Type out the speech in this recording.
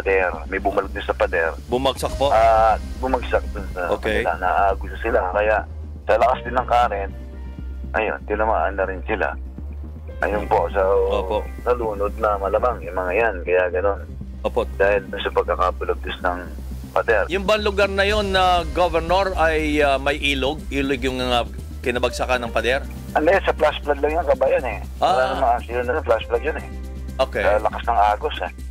pader. May bumalot din sa pader. Bumagsak po? Bumagsak dun sa Okay. kanila. Naagusa sila. Kaya sa lakas din ng current, ayun, tinamaan na rin sila. Ayun po. So, Opo. nalunod na malamang yung mga yan. Kaya gano'n. Opo. Dahil dun sa pagkakabulagdis ng pader. Yung bang lugar na yon na governor ay may ilog? Ilog yung kinabagsakan ng pader? Ano sa flash flood lang yung kabayan eh. Wala namang accident na flash flood yun eh. Okay. Sa lakas ng agos eh.